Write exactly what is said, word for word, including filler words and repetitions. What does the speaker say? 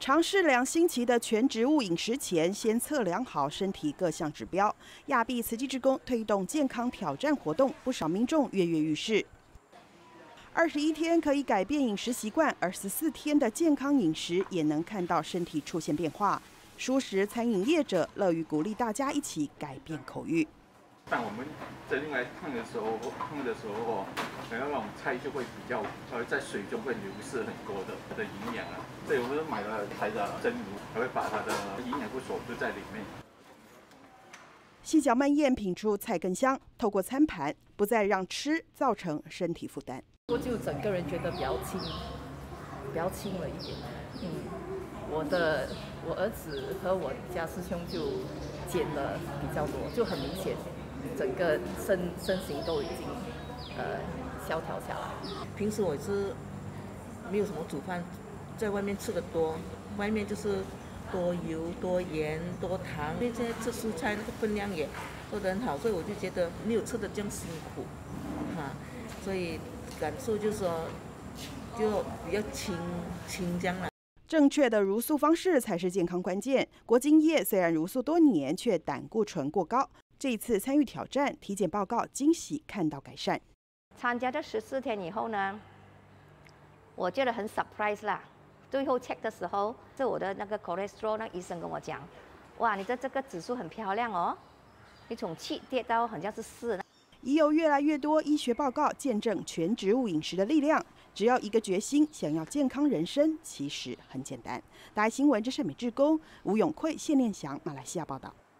尝试两星期的全植物饮食前，先测量好身体各项指标。亚庇慈济志工推动健康挑战活动，不少民众跃跃欲试。二十一天可以改变饮食习惯，二十四天的健康饮食也能看到身体出现变化。蔬食餐饮业者乐于鼓励大家一起改变口欲。 当我们真用来烫的时候，烫的时候，然后那种菜就会比较，呃，在水中会流失很多的的营养啊。所以我们买了台的蒸炉，还会把它的营养都锁住在里面。 细嚼慢咽品出菜更香，透过餐盘，不再让吃造成身体负担。 我就整个人觉得比较轻，比较轻了一点。嗯，我的我儿子和我家师兄就减了比较多，就很明显。整个身身形都已经呃萧条下来。 平时我是没有什么煮饭，在外面吃的多，外面就是多油、多盐、多糖。因为现在吃蔬菜那个分量也做得很好，所以我就觉得没有吃的这样辛苦，哈、啊，所以感受就是说就比较轻轻这样了。 正确的茹素方式才是健康关键。国金业虽然茹素多年，却胆固醇过高。这一次参与挑战，体检报告惊喜看到改善。 参加这十四天以后呢，我觉得很 surprise 啦。最后 check 的时候，是我的那个 cholesterol， 那医生跟我讲，哇，你的这个指数很漂亮哦，你从七跌到好像是四。 已有越来越多医学报告见证全植物饮食的力量。只要一个决心，想要健康人生，其实很简单。大爱新闻，这是美志工吴永慧、谢念祥，马来西亚报道。